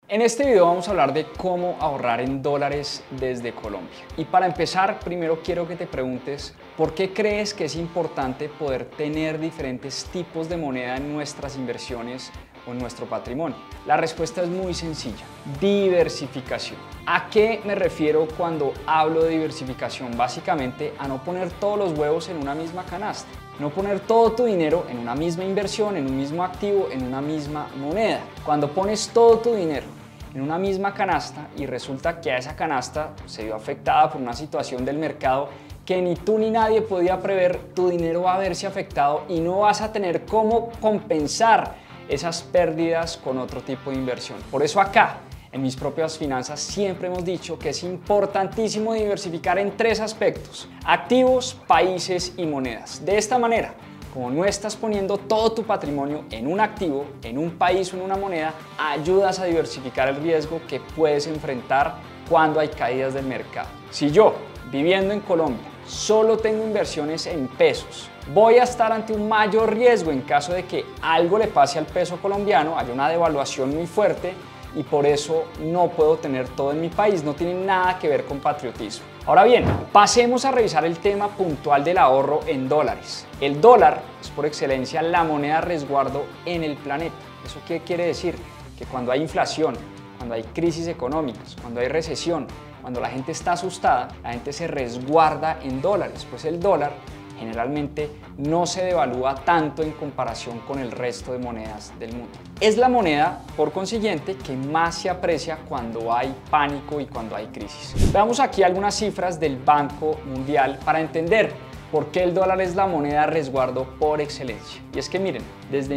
En este video vamos a hablar de cómo ahorrar en dólares desde Colombia. Y para empezar, primero quiero que te preguntes, ¿por qué crees que es importante poder tener diferentes tipos de moneda en nuestras inversiones o en nuestro patrimonio? La respuesta es muy sencilla: diversificación. ¿A qué me refiero cuando hablo de diversificación? Básicamente a no poner todos los huevos en una misma canasta. No poner todo tu dinero en una misma inversión, en un mismo activo, en una misma moneda. Cuando pones todo tu dinero en una misma canasta y resulta que a esa canasta se vio afectada por una situación del mercado que ni tú ni nadie podía prever, tu dinero va a verse afectado y no vas a tener cómo compensar esas pérdidas con otro tipo de inversión. Por eso acá, en Mis Propias Finanzas, siempre hemos dicho que es importantísimo diversificar en tres aspectos: activos, países y monedas. De esta manera, como no estás poniendo todo tu patrimonio en un activo, en un país o en una moneda, ayudas a diversificar el riesgo que puedes enfrentar cuando hay caídas del mercado. Si yo, viviendo en Colombia, solo tengo inversiones en pesos, voy a estar ante un mayor riesgo en caso de que algo le pase al peso colombiano, haya una devaluación muy fuerte, y por eso no puedo tener todo en mi país. No tiene nada que ver con patriotismo. Ahora bien, pasemos a revisar el tema puntual del ahorro en dólares. El dólar es por excelencia la moneda resguardo en el planeta. ¿Eso qué quiere decir? Que cuando hay inflación, cuando hay crisis económicas, cuando hay recesión, cuando la gente está asustada, la gente se resguarda en dólares, pues el dólar generalmente no se devalúa tanto en comparación con el resto de monedas del mundo. Es la moneda, por consiguiente, que más se aprecia cuando hay pánico y cuando hay crisis. Veamos aquí algunas cifras del Banco Mundial para entender por qué el dólar es la moneda resguardo por excelencia. Y es que miren, desde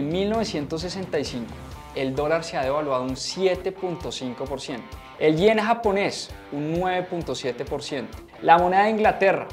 1965 el dólar se ha devaluado un 7.5%. El yen japonés, un 9.7%. La moneda de Inglaterra,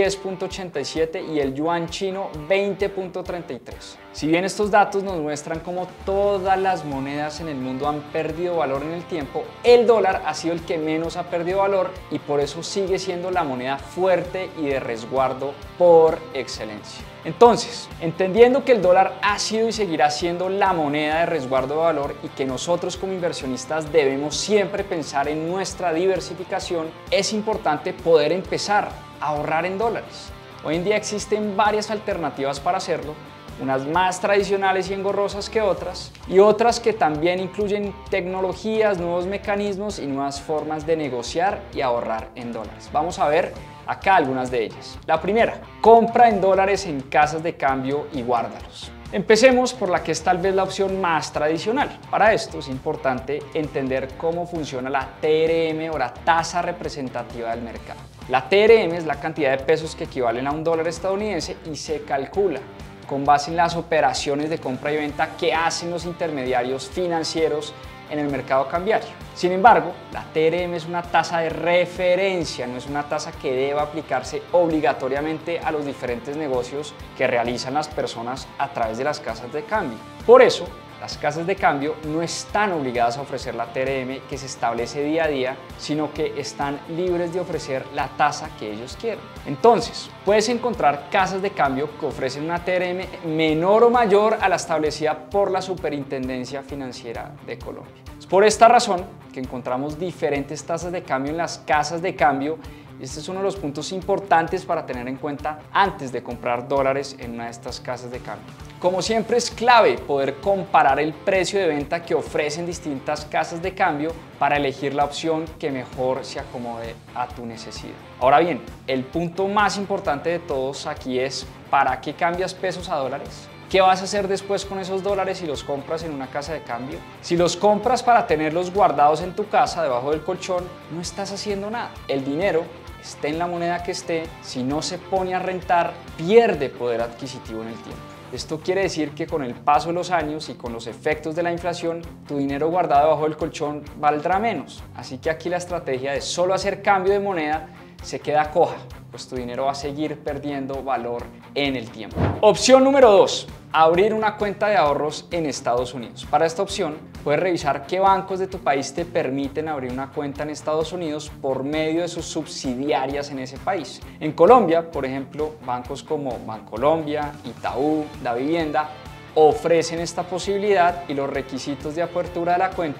10.87%, y el yuan chino, 20.33%. Si bien estos datos nos muestran cómo todas las monedas en el mundo han perdido valor en el tiempo, el dólar ha sido el que menos ha perdido valor y por eso sigue siendo la moneda fuerte y de resguardo por excelencia. Entonces, entendiendo que el dólar ha sido y seguirá siendo la moneda de resguardo de valor y que nosotros como inversionistas debemos siempre pensar en nuestra diversificación, es importante poder empezar a ahorrar en dólares. Hoy en día existen varias alternativas para hacerlo, unas más tradicionales y engorrosas que otras, y otras que también incluyen tecnologías, nuevos mecanismos y nuevas formas de negociar y ahorrar en dólares. Vamos a ver acá algunas de ellas. La primera, compra en dólares en casas de cambio y guárdalos. Empecemos por la que es tal vez la opción más tradicional. Para esto es importante entender cómo funciona la TRM o la tasa representativa del mercado. La TRM es la cantidad de pesos que equivalen a $1 estadounidense y se calcula con base en las operaciones de compra y venta que hacen los intermediarios financieros en el mercado cambiario. Sin embargo, la TRM es una tasa de referencia, no es una tasa que deba aplicarse obligatoriamente a los diferentes negocios que realizan las personas a través de las casas de cambio. Por eso, las casas de cambio no están obligadas a ofrecer la TRM que se establece día a día, sino que están libres de ofrecer la tasa que ellos quieran. Entonces, puedes encontrar casas de cambio que ofrecen una TRM menor o mayor a la establecida por la Superintendencia Financiera de Colombia. Es por esta razón que encontramos diferentes tasas de cambio en las casas de cambio. Este es uno de los puntos importantes para tener en cuenta antes de comprar dólares en una de estas casas de cambio. Como siempre, es clave poder comparar el precio de venta que ofrecen distintas casas de cambio para elegir la opción que mejor se acomode a tu necesidad. Ahora bien, el punto más importante de todos aquí es: ¿para qué cambias pesos a dólares? ¿Qué vas a hacer después con esos dólares si los compras en una casa de cambio? Si los compras para tenerlos guardados en tu casa, debajo del colchón, no estás haciendo nada. El dinero, esté en la moneda que esté, si no se pone a rentar, pierde poder adquisitivo en el tiempo. Esto quiere decir que con el paso de los años y con los efectos de la inflación, tu dinero guardado debajo del colchón valdrá menos. Así que aquí la estrategia de solo hacer cambio de moneda se queda coja, pues tu dinero va a seguir perdiendo valor en el tiempo. Opción número 2. Abrir una cuenta de ahorros en Estados Unidos. Para esta opción, puedes revisar qué bancos de tu país te permiten abrir una cuenta en Estados Unidos por medio de sus subsidiarias en ese país. En Colombia, por ejemplo, bancos como Bancolombia, Itaú, Davivienda ofrecen esta posibilidad y los requisitos de apertura de la cuenta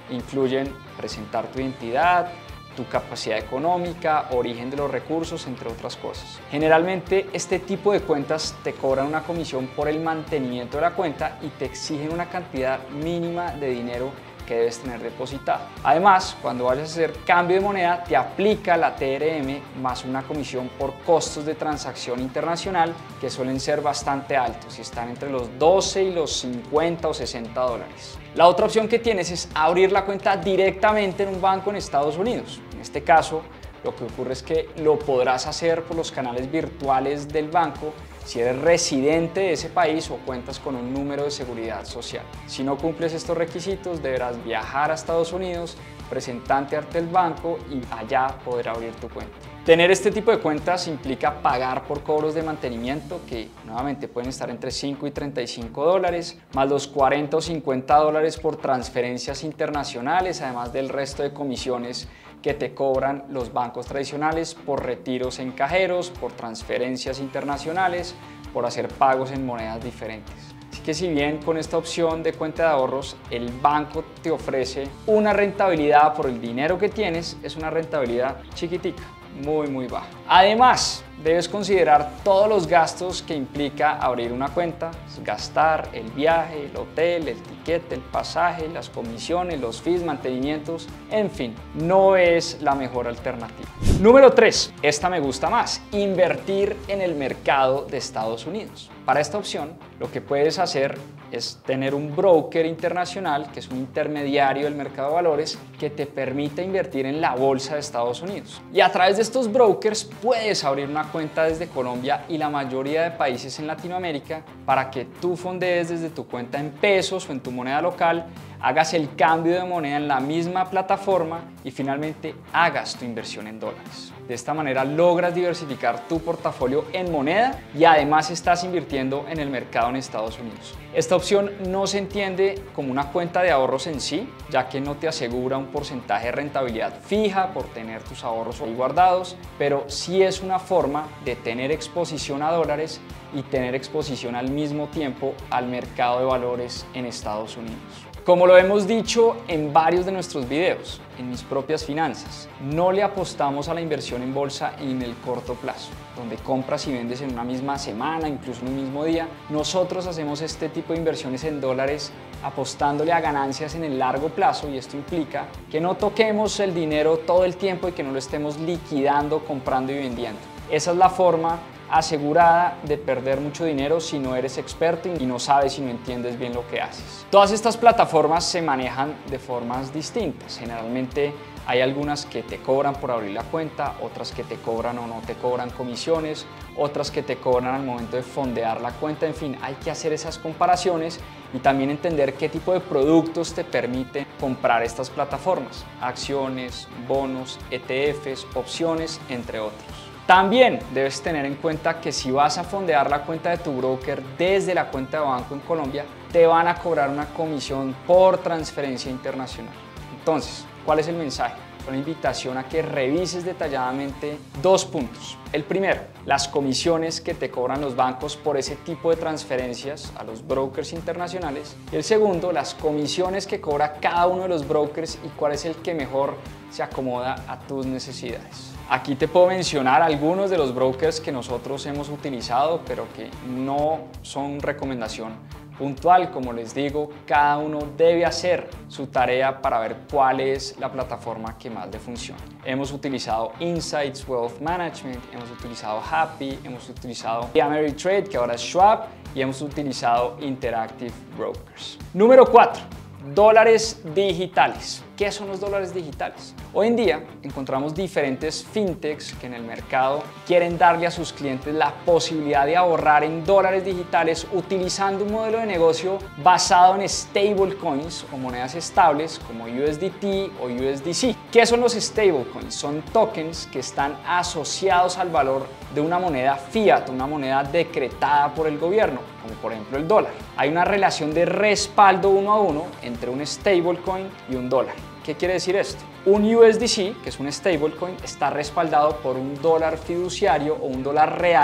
Incluyen presentar tu identidad, tu capacidad económica, origen de los recursos, entre otras cosas. Generalmente este tipo de cuentas te cobran una comisión por el mantenimiento de la cuenta y te exigen una cantidad mínima de dinero que debes tener depositado. Además, cuando vayas a hacer cambio de moneda, te aplica la TRM más una comisión por costos de transacción internacional que suelen ser bastante altos y están entre los 12 y los 50 o 60 dólares. La otra opción que tienes es abrir la cuenta directamente en un banco en Estados Unidos. En este caso, lo que ocurre es que lo podrás hacer por los canales virtuales del banco si eres residente de ese país o cuentas con un número de seguridad social. Si no cumples estos requisitos, deberás viajar a Estados Unidos, presentarte ante el banco y allá poder abrir tu cuenta. Tener este tipo de cuentas implica pagar por cobros de mantenimiento que nuevamente pueden estar entre 5 y 35 dólares, más los 40 o 50 dólares por transferencias internacionales, además del resto de comisiones que te cobran los bancos tradicionales por retiros en cajeros, por transferencias internacionales, por hacer pagos en monedas diferentes. Así que si bien con esta opción de cuenta de ahorros el banco te ofrece una rentabilidad por el dinero que tienes, es una rentabilidad chiquitica, muy baja. Además, debes considerar todos los gastos que implica abrir una cuenta, gastar el viaje, el hotel, el tiquete, el pasaje, las comisiones, los fees, mantenimientos, en fin, no es la mejor alternativa. Número 3, esta me gusta más, invertir en el mercado de Estados Unidos. Para esta opción, lo que puedes hacer es tener un broker internacional, que es un intermediario del mercado de valores, que te permite invertir en la bolsa de Estados Unidos. Y a través de estos brokers puedes abrir una cuenta desde Colombia y la mayoría de países en Latinoamérica para que tú fondees desde tu cuenta en pesos o en tu moneda local, hagas el cambio de moneda en la misma plataforma y finalmente hagas tu inversión en dólares. De esta manera logras diversificar tu portafolio en moneda y además estás invirtiendo en el mercado en Estados Unidos. Esta opción no se entiende como una cuenta de ahorros en sí, ya que no te asegura un porcentaje de rentabilidad fija por tener tus ahorros ahí guardados, pero sí es una forma de tener exposición a dólares y tener exposición al mismo tiempo al mercado de valores en Estados Unidos. Como lo hemos dicho en varios de nuestros videos, en Mis Propias Finanzas, no le apostamos a la inversión en bolsa en el corto plazo, donde compras y vendes en una misma semana, incluso en un mismo día. Nosotros hacemos este tipo de inversiones en dólares apostándole a ganancias en el largo plazo y esto implica que no toquemos el dinero todo el tiempo y que no lo estemos liquidando, comprando y vendiendo. Esa es la forma asegurada de perder mucho dinero si no eres experto y no sabes y no entiendes bien lo que haces. Todas estas plataformas se manejan de formas distintas. Generalmente hay algunas que te cobran por abrir la cuenta, otras que te cobran o no te cobran comisiones, otras que te cobran al momento de fondear la cuenta. En fin, hay que hacer esas comparaciones y también entender qué tipo de productos te permite comprar estas plataformas: acciones, bonos, ETFs, opciones, entre otros. También debes tener en cuenta que si vas a fondear la cuenta de tu broker desde la cuenta de banco en Colombia, te van a cobrar una comisión por transferencia internacional. Entonces, ¿cuál es el mensaje? Una invitación a que revises detalladamente dos puntos. El primero, las comisiones que te cobran los bancos por ese tipo de transferencias a los brokers internacionales. Y el segundo, las comisiones que cobra cada uno de los brokers y cuál es el que mejor se acomoda a tus necesidades. Aquí te puedo mencionar algunos de los brokers que nosotros hemos utilizado, pero que no son recomendación puntual. Como les digo, cada uno debe hacer su tarea para ver cuál es la plataforma que más le funciona. Hemos utilizado Insights Wealth Management, hemos utilizado Happy, hemos utilizado Ameritrade, que ahora es Schwab, y hemos utilizado Interactive Brokers. Número 4. Dólares digitales. ¿Qué son los dólares digitales? Hoy en día encontramos diferentes fintechs que en el mercado quieren darle a sus clientes la posibilidad de ahorrar en dólares digitales utilizando un modelo de negocio basado en stablecoins o monedas estables como USDT o USDC. ¿Qué son los stablecoins? Son tokens que están asociados al valor de una moneda fiat, una moneda decretada por el gobierno, como por ejemplo el dólar. Hay una relación de respaldo uno a uno entre un stablecoin y un dólar. ¿Qué quiere decir esto? Un USDC, que es un stablecoin, está respaldado por un dólar fiduciario o un dólar real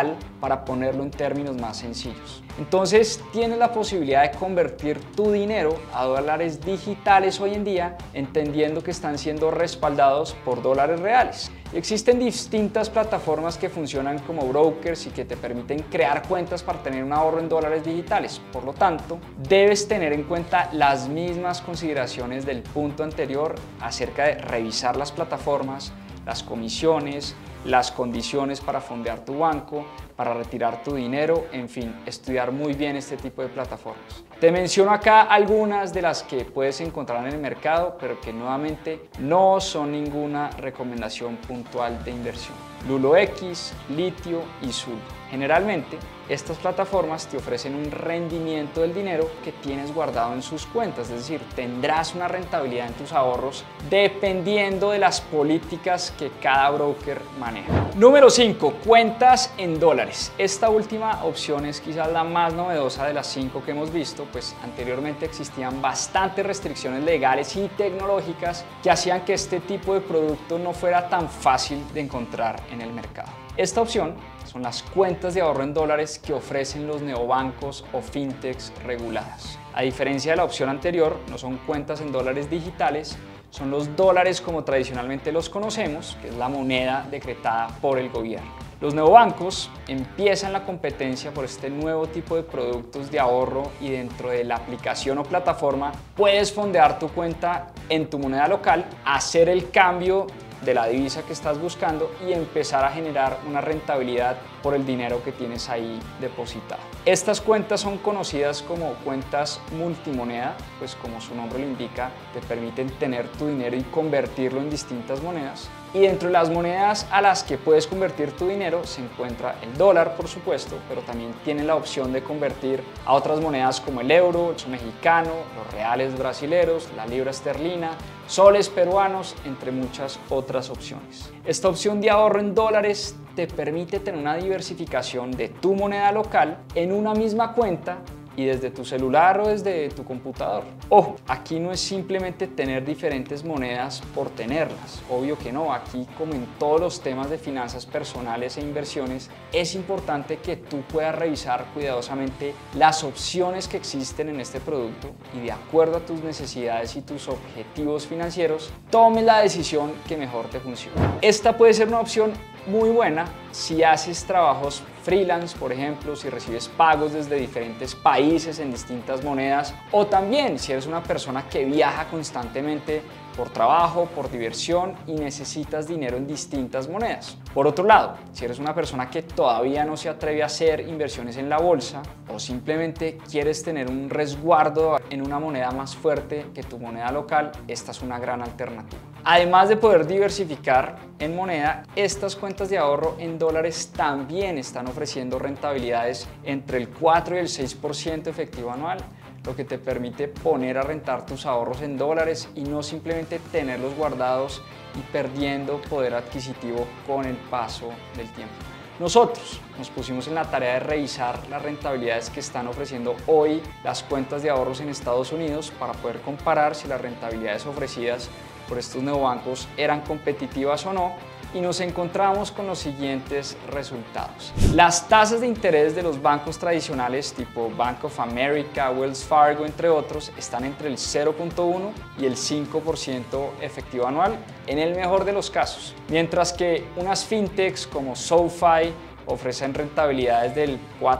para ponerlo en términos más sencillos. Entonces tienes la posibilidad de convertir tu dinero a dólares digitales hoy en día, entendiendo que están siendo respaldados por dólares reales. Y existen distintas plataformas que funcionan como brokers y que te permiten crear cuentas para tener un ahorro en dólares digitales. Por lo tanto, debes tener en cuenta las mismas consideraciones del punto anterior acerca de revisar las plataformas, las comisiones, las condiciones para fondear tu banco, para retirar tu dinero, en fin, estudiar muy bien este tipo de plataformas. Te menciono acá algunas de las que puedes encontrar en el mercado, pero que nuevamente no son ninguna recomendación puntual de inversión. LuloX, Litio y Zulu. Generalmente, estas plataformas te ofrecen un rendimiento del dinero que tienes guardado en sus cuentas, es decir, tendrás una rentabilidad en tus ahorros dependiendo de las políticas que cada broker maneja. Número 5. Cuentas en dólares. Esta última opción es quizás la más novedosa de las 5 que hemos visto, pues anteriormente existían bastantes restricciones legales y tecnológicas que hacían que este tipo de producto no fuera tan fácil de encontrar en el mercado. Esta opción son las cuentas de ahorro en dólares que ofrecen los neobancos o fintechs reguladas. A diferencia de la opción anterior, no son cuentas en dólares digitales, son los dólares como tradicionalmente los conocemos, que es la moneda decretada por el gobierno. Los neobancos empiezan la competencia por este nuevo tipo de productos de ahorro y dentro de la aplicación o plataforma puedes fondear tu cuenta en tu moneda local, hacer el cambio de la divisa que estás buscando y empezar a generar una rentabilidad por el dinero que tienes ahí depositado. Estas cuentas son conocidas como cuentas multimoneda, pues como su nombre lo indica, te permiten tener tu dinero y convertirlo en distintas monedas. Y dentro de las monedas a las que puedes convertir tu dinero se encuentra el dólar, por supuesto, pero también tiene la opción de convertir a otras monedas como el euro, el peso mexicano, los reales brasileros, la libra esterlina, soles peruanos, entre muchas otras opciones. Esta opción de ahorro en dólares te permite tener una diversificación de tu moneda local en una misma cuenta y desde tu celular o desde tu computador. Ojo, aquí no es simplemente tener diferentes monedas por tenerlas, obvio que no, aquí como en todos los temas de finanzas personales e inversiones, es importante que tú puedas revisar cuidadosamente las opciones que existen en este producto y de acuerdo a tus necesidades y tus objetivos financieros, tomes la decisión que mejor te funcione. Esta puede ser una opción muy buena si haces trabajos freelance, por ejemplo, si recibes pagos desde diferentes países en distintas monedas, o también si eres una persona que viaja constantemente por trabajo, por diversión y necesitas dinero en distintas monedas. Por otro lado, si eres una persona que todavía no se atreve a hacer inversiones en la bolsa o simplemente quieres tener un resguardo en una moneda más fuerte que tu moneda local, esta es una gran alternativa. Además de poder diversificar en moneda, estas cuentas de ahorro en dólares también están ofreciendo rentabilidades entre el 4 y el 6% efectivo anual, lo que te permite poner a rentar tus ahorros en dólares y no simplemente tenerlos guardados y perdiendo poder adquisitivo con el paso del tiempo. Nosotros nos pusimos en la tarea de revisar las rentabilidades que están ofreciendo hoy las cuentas de ahorros en Estados Unidos para poder comparar si las rentabilidades ofrecidas por estos neobancos eran competitivas o no, y nos encontramos con los siguientes resultados. Las tasas de interés de los bancos tradicionales tipo Bank of America, Wells Fargo, entre otros, están entre el 0.1 y el 5% efectivo anual en el mejor de los casos, mientras que unas fintechs como SoFi ofrecen rentabilidades del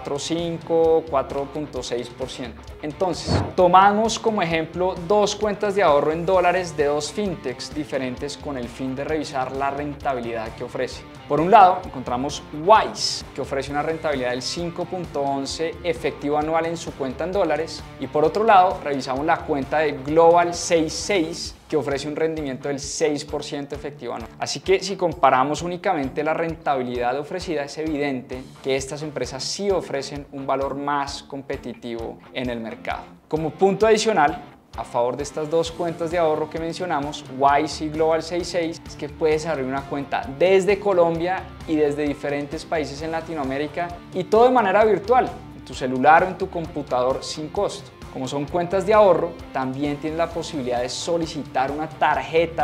4.5, 4.6%. Entonces, tomamos como ejemplo dos cuentas de ahorro en dólares de dos fintechs diferentes con el fin de revisar la rentabilidad que ofrece. Por un lado, encontramos Wise, que ofrece una rentabilidad del 5.11 efectivo anual en su cuenta en dólares, y por otro lado, revisamos la cuenta de Global 66, que ofrece un rendimiento del 6% efectivo anual. Así que si comparamos únicamente la rentabilidad ofrecida, es evidente que estas empresas sí ofrecen un valor más competitivo en el mercado. Como punto adicional, a favor de estas dos cuentas de ahorro que mencionamos, Wise y Global 66, es que puedes abrir una cuenta desde Colombia y desde diferentes países en Latinoamérica y todo de manera virtual, en tu celular o en tu computador sin costo. Como son cuentas de ahorro, también tienes la posibilidad de solicitar una tarjeta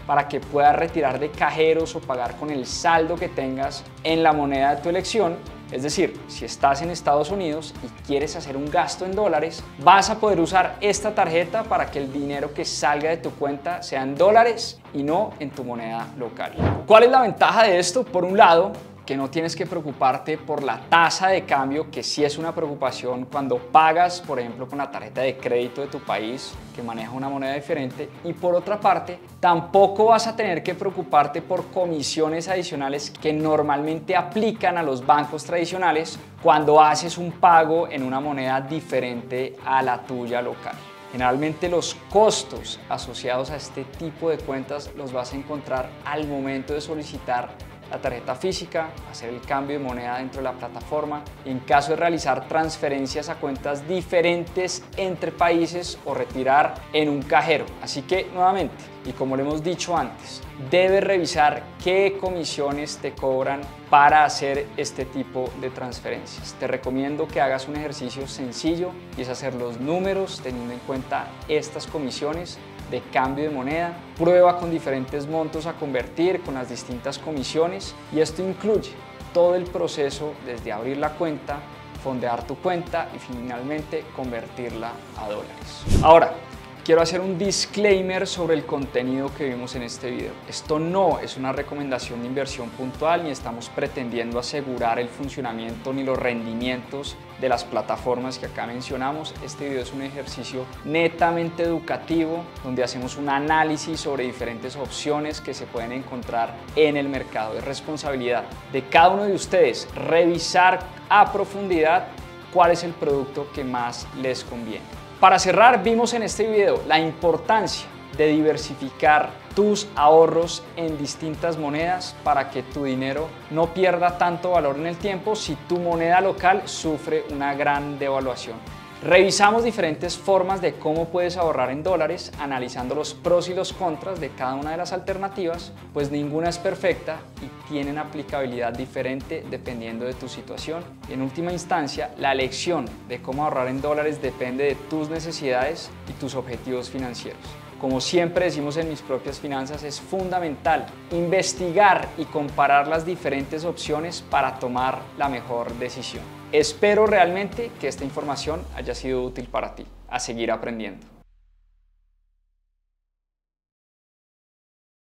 para que puedas retirar de cajeros o pagar con el saldo que tengas en la moneda de tu elección. Es decir, si estás en Estados Unidos y quieres hacer un gasto en dólares, vas a poder usar esta tarjeta para que el dinero que salga de tu cuenta sea en dólares y no en tu moneda local. ¿Cuál es la ventaja de esto? Por un lado, que no tienes que preocuparte por la tasa de cambio, que sí es una preocupación cuando pagas, por ejemplo, con la tarjeta de crédito de tu país, que maneja una moneda diferente. Y por otra parte, tampoco vas a tener que preocuparte por comisiones adicionales que normalmente aplican a los bancos tradicionales cuando haces un pago en una moneda diferente a la tuya local. Generalmente los costos asociados a este tipo de cuentas los vas a encontrar al momento de solicitar la tarjeta física, hacer el cambio de moneda dentro de la plataforma y en caso de realizar transferencias a cuentas diferentes entre países o retirar en un cajero. Así que nuevamente, y como lo hemos dicho antes, debes revisar qué comisiones te cobran para hacer este tipo de transferencias. Te recomiendo que hagas un ejercicio sencillo y es hacer los números teniendo en cuenta estas comisiones de cambio de moneda. Prueba con diferentes montos a convertir con las distintas comisiones y esto incluye todo el proceso desde abrir la cuenta, fondear tu cuenta y finalmente convertirla a dólares. Ahora, quiero hacer un disclaimer sobre el contenido que vimos en este video. Esto no es una recomendación de inversión puntual ni estamos pretendiendo asegurar el funcionamiento ni los rendimientos de las plataformas que acá mencionamos. Este video es un ejercicio netamente educativo donde hacemos un análisis sobre diferentes opciones que se pueden encontrar en el mercado. Es responsabilidad de cada uno de ustedes revisar a profundidad cuál es el producto que más les conviene. Para cerrar, vimos en este video la importancia de diversificar tus ahorros en distintas monedas para que tu dinero no pierda tanto valor en el tiempo si tu moneda local sufre una gran devaluación. Revisamos diferentes formas de cómo puedes ahorrar en dólares, analizando los pros y los contras de cada una de las alternativas, pues ninguna es perfecta y tienen aplicabilidad diferente dependiendo de tu situación. Y en última instancia, la elección de cómo ahorrar en dólares depende de tus necesidades y tus objetivos financieros. Como siempre decimos en Mis Propias Finanzas, es fundamental investigar y comparar las diferentes opciones para tomar la mejor decisión. Espero realmente que esta información haya sido útil para ti. A seguir aprendiendo.